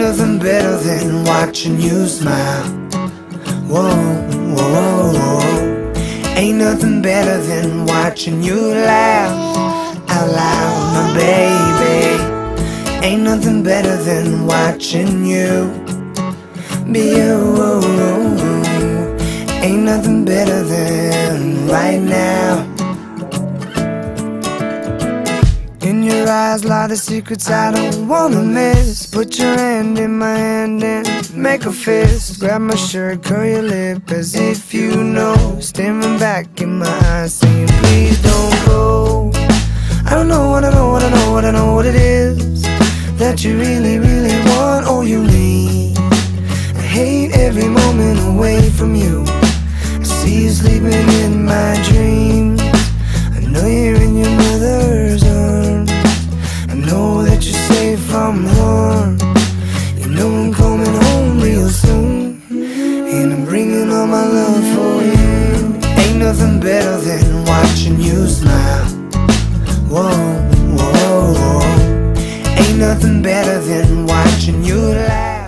nothing better than watching you smile. Whoa, whoa, whoa. Ain't nothing better than watching you laugh out loud, my baby. Ain't nothing better than watching you be you. Ain't nothing better than right now. In your eyes lie the secrets I don't wanna miss. Put your hand in my hand and make a fist. Grab my shirt, curl your lip as if you know. Staring back in my eyes saying please don't go. I don't know what I know, what I know, what I know what it is that you really, really want or you need. I hate every moment away from you. I see you sleeping in my dreams. I know you're in your mother's arms. I know that you're safe from harm. You know I'm coming home real soon, and I'm bringing all my love for you. Ain't nothing better than watching you smile. Whoa, whoa, whoa. Ain't nothing better than watching you laugh.